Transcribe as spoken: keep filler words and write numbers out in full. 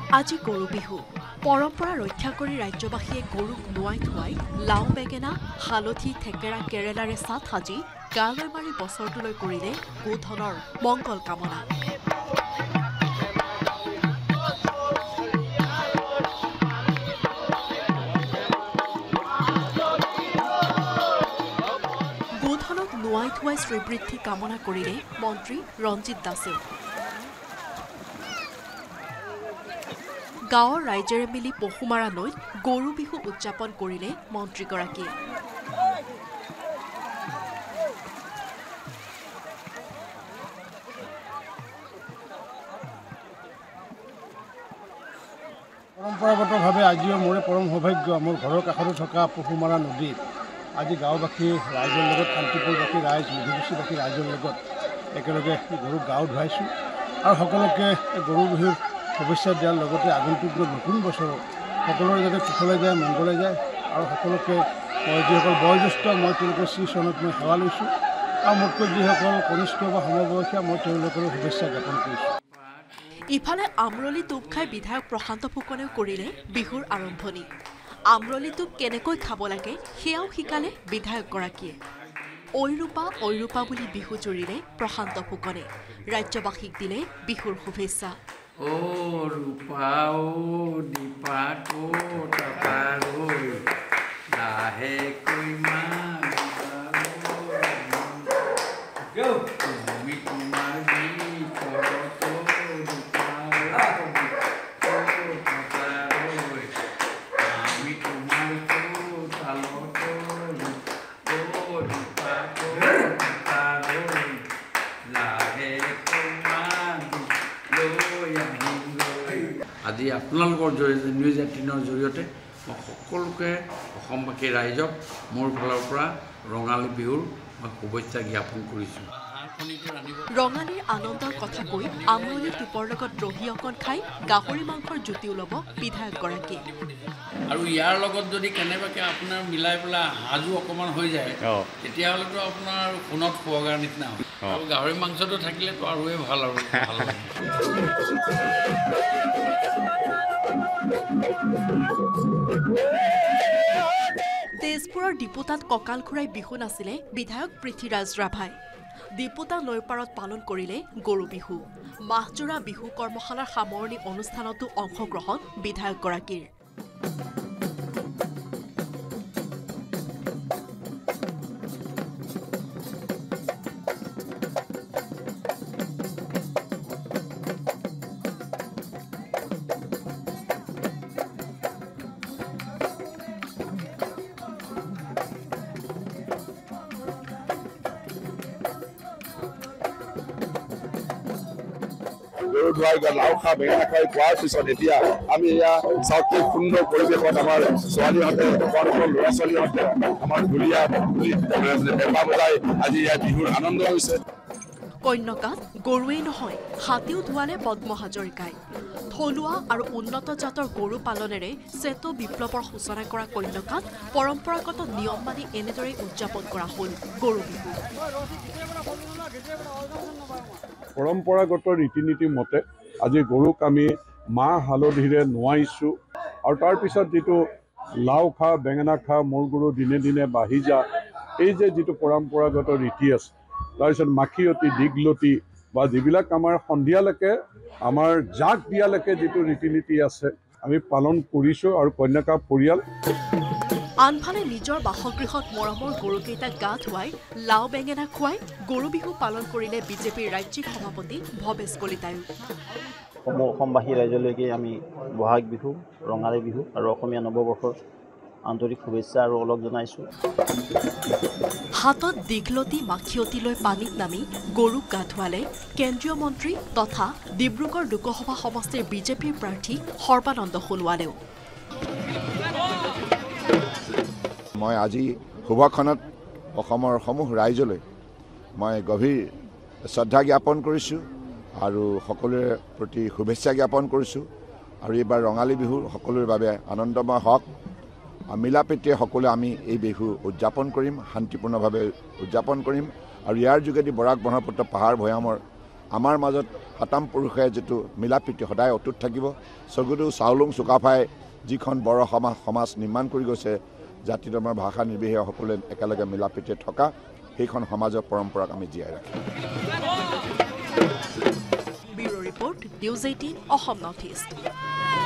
আজি গৰু বিহু পৰম্পৰা ৰক্ষা কৰি ৰাজ্যবাসীয়ে গৰুক নুৱাই ধুৱাই লাও বেঙেনা হালধি থেকেৰা কেৰেলাৰে চাট সাজি গালৈ মাৰি বছৰটোলৈ কৰিলে গোধনৰ মংগল কামনা। গোধনক নুৱাই ধুৱাই শ্ৰীবৃদ্ধি কামনা কৰিলে মন্ত্ৰী ৰঞ্জিত দাসে। গাঁৱৰ ৰাইজেৰে মিলি পহুমাৰা নৈত গৰু বিহু উদযাপন কৰিলে মন্ত্ৰীগৰাকীয়ে। পৰম্পৰাগতভাৱে আজিও মোৰে পৰম সৌভাগ্য মোৰ ঘৰৰ কাষতে থকা পহুমাৰা নদীত আজি গাঁওবাসী ৰাইজৰ লগত শান্তিপুৰবাসী ৰাইজ মধুবুচীবাসী ৰাইজৰ লগত একেলগে গৰুক গাও ধুৱাইছোঁ আৰু সকলোকে গৰু বিহুৰ শুভেচ্ছা দিয়াৰ লগতে আগন্তুক নতুন বছৰত সকলোৰে যাতে কুশলে যায় মংগলে যায় আৰু সকলোকে যিসকল বয়োজ্যেষ্ঠ মই তেওঁলোকৰ শ্ৰী চৰণত মই সেৱা লৈছোঁ আৰু মোতকৈ যিসকল কনিষ্ঠ বা সমবয়সীয়া মই তেওঁলোকৰ শুভেচ্ছা জ্ঞাপন কৰিছোঁ। ইফালে আমৰলি টোপ খাই বিধায়ক প্ৰশান্ত ফুকনেও কৰিলে বিহুৰ আৰম্ভণি। আমৰলি টোপ কেনেকৈ খাব লাগে সেয়াও শিকালে বিধায়কগৰাকীয়ে। ঐৰূপা ঐৰূপা বুলি বিহু জুৰিলে প্ৰশান্ত ফুকনে ৰাজ্যবাসীক দিলে বিহুৰ শুভেচ্ছা। ও ৰূপা ও দীপা ও টকাৰৈ লাহে কৈ মা তুমি তোমাৰ আমি তোমাৰ আজি আপোনালোকৰ জৰিয়তে নিউজ এইটিনৰ জৰিয়তে মই সকলোকে অসমবাসী ৰাইজক মোৰ ফালৰ পৰা ৰঙালী বিহুৰ মই শুভেচ্ছা জ্ঞাপন কৰিছোঁ। ৰঙালীৰ আনন্দৰ কথা কৈ আমৰলি টোপৰ লগত দহি অকণ খাই গাহৰি মাংসৰ জুতিও ল'ব বিধায়কগৰাকীয়ে। আৰু ইয়াৰ লগত যদি কেনেবাকৈ আপোনাৰ মিলাই পেলাই সাজো অকণমান হৈ যায় তেতিয়াহ'লেতো আপোনাৰ সোণত খোৱাগাৰ নিচিনা হয় আৰু গাহৰি মাংসটো থাকিলেতো আৰুৱে ভাল আৰু ভাল লাগে। তেজপুৰৰ ডিপুতাত কঁকাল ঘূৰাই বিহু নাছিলে বিধায়ক পৃথ্বীৰাজ ৰাভাই। ডিপুতা নৈপাৰত পালন কৰিলে গৰু বিহু। মাহজোৰা বিহু কৰ্মশালাৰ সামৰণি অনুষ্ঠানতো অংশগ্ৰহণ বিধায়কগৰাকীৰ। গৰু ধুৱাই লাও খা বেঙেনা খাই খোৱাৰ পিছত এতিয়া আমি এয়া চাওক কি সুন্দৰ পৰিৱেশত আমাৰ ছোৱালীহঁতে তেওঁলোকৰ ল'ৰা ছোৱালীহঁতে আমাৰ ঢুলীয়া পেঁপা বজাই আজি ইয়াত বিহুৰ আনন্দ হৈছে। কন্যকাত গৰুৱেই নহয় হাতীও ধুৱালে পদ্ম হাজৰিকাই। থলুৱা আৰু উন্নত জাতৰ গৰু পালনেৰে শ্বেত বিপ্লৱৰ সূচনা কৰা কন্যকাত পৰম্পৰাগত নিয়ম মানি এনেদৰে উদযাপন কৰা হ'ল গৰু বিহু। পৰম্পৰাগত ৰীতি নীতি মতে আজি গৰুক আমি মাহ হালধিৰে নোৱাইছোঁ আৰু তাৰপিছত যিটো লাও খা বেঙেনা খা মোৰ গৰু দিনে দিনে বাঢ়ি যা এই যে যিটো পৰম্পৰাগত ৰীতি আছে তাৰপিছত মাখিয়তী দীঘলতি বা যিবিলাক আমাৰ সন্ধিয়ালৈকে আমাৰ জাক দিয়ালৈকে যিটো ৰীতি নীতি আছে আমি পালন কৰিছোঁ আৰু কন্যাকা পৰিয়াল। আনফালে নিজৰ বাসগৃহত মৰমৰ গৰুকেইটাক গা ধুৱাই লাও বেঙেনা খুৱাই গৰু বিহু পালন কৰিলে বিজেপিৰ ৰাজ্যিক সভাপতি ভৱেশ কলিতায়ো। অসমবাসী ৰাইজলৈকে আমি বহাগ বিহু ৰঙালী বিহু আৰু অসমীয়া নৱবৰ্ষৰ আন্তৰিক শুভেচ্ছা আৰু অলপ জনাইছোঁ। হাতত দীঘলতি মাখিয়তী লৈ পানীত নামি গৰুক গা ধুৱালে কেন্দ্ৰীয় মন্ত্ৰী তথা ডিব্ৰুগড় লোকসভা সমষ্টিৰ বিজেপিৰ প্ৰাৰ্থী সৰ্বানন্দ সোণোৱালেও। মই আজি শুভক্ষণত অসমৰ সমূহ ৰাইজলৈ মই গভীৰ শ্ৰদ্ধা জ্ঞাপন কৰিছোঁ আৰু সকলোৰে প্ৰতি শুভেচ্ছা জ্ঞাপন কৰিছোঁ আৰু এইবাৰ ৰঙালী বিহু সকলোৰে বাবে আনন্দময় হওক। মিলা প্ৰীতিৰে সকলোৱে আমি এই বিহু উদযাপন কৰিম, শান্তিপূৰ্ণভাৱে উদযাপন কৰিম আৰু ইয়াৰ যোগেদি বৰাক ব্ৰহ্মপুত্ৰ পাহাৰ ভৈয়ামৰ আমাৰ মাজত সাতাম পুৰুষে যিটো মিলাপ্ৰীতি সদায় অটুট থাকিব স্বৰ্গদেউ চাওলুং চুকাফাই যিখন বড় সমাজ সমাজ নিৰ্মাণ কৰি গৈছে জাতি ধৰ্মৰ ভাষা নিৰ্বিশেষে সকলোৱে একেলগে মিলাপ্ৰীতিৰে থকা সেইখন সমাজৰ পৰম্পৰাক আমি জীয়াই ৰাখিম bureau report news eighteen Assam north east